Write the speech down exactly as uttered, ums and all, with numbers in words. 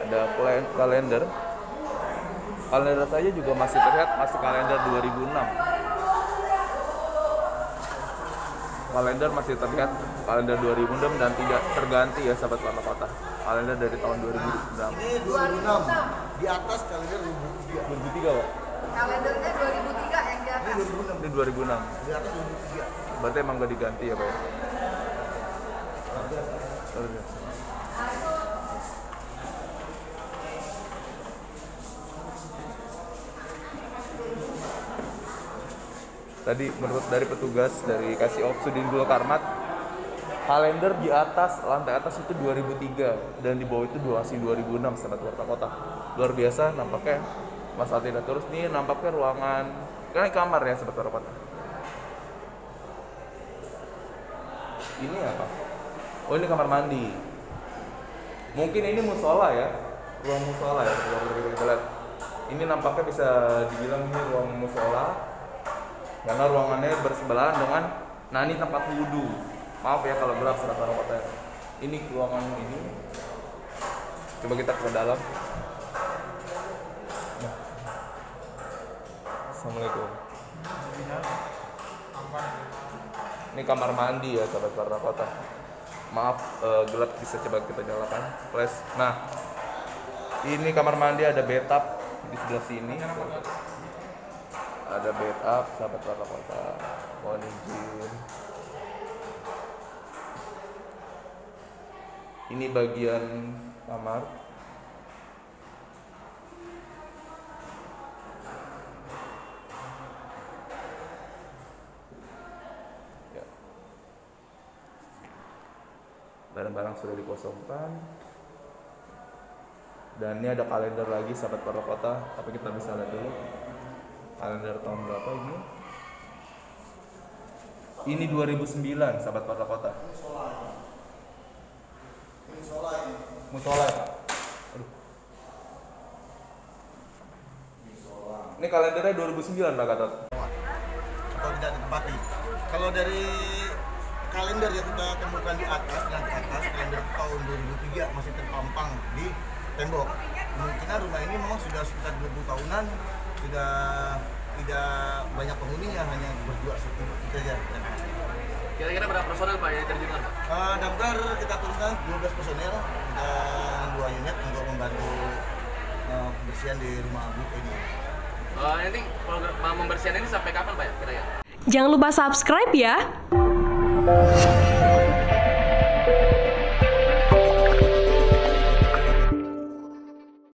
ada kalender. Kalender saja juga masih terlihat masih kalender dua ribu enam. Kalender masih terlihat kalender dua ribu enam dan tidak terganti ya sahabat warna kota. Kalender dari tahun dua ribu enam. Ini dua ribu enam. Di atas kalender dua ribu tiga. dua ribu tiga, Pak. Kalendernya dua ribu tiga yang di atas. Ini dua ribu enam. Di atas dua ribu tiga. Berarti emang gak diganti ya, Pak ya? Tadi menurut dari petugas dari Kasih Op Sudin Karmat, kalender di atas, lantai atas itu dua ribu tiga dan di bawah itu masih dua ribu enam sahabat warta kota. Luar biasa nampaknya. Mas Altina terus nih nampaknya ruangan, kan ini kamar ya sahabat warta kota. Ini apa? Oh, ini kamar mandi. Mungkin ini musola ya, ruang musola ya. Kita lihat. Ini nampaknya bisa dibilang ini ruang musola. Karena ruangannya bersebelahan dengan, nah ini tempat wudhu. Maaf ya kalau gelap sahabat warta kota. Ini ruangan ini. Coba kita ke dalam. Nah. Assalamualaikum. Ini kamar mandi ya sahabat warta kota. Maaf uh, gelap, bisa coba kita nyalakan flash. Nah, ini kamar mandi, ada bathtub di sebelah sini. Ada bathtub sahabat warta kota. Mohon izin. Ini bagian kamar. Ya. Barang-barang sudah dikosongkan. Dan ini ada kalender lagi sahabat warta kota, tapi kita bisa lihat dulu. Kalender tahun berapa ini? Ini dua ribu sembilan sahabat warta kota. Musola ya, Pak? Aduh. Ini kalendernya dua ribu sembilan, Pak Gatot. Atau tidak ditempati. Kalau dari kalender yang kita temukan di atas, yang di atas kalender tahun dua ribu tiga masih terpampang di tembok. Kemungkinan rumah ini memang sudah sekitar dua puluh tahunan, sudah tidak banyak penghuninya, hanya berdua satu saja. Kira-kira berapa personel Pak yang diterjunkan? Uh, damkar kita turunkan dua belas personel dan dua unit untuk membantu uh, pembersihan di rumah Abu ini. Uh, nanti program pembersihan ini sampai kapan Pak ya kira-kira? Jangan lupa subscribe ya.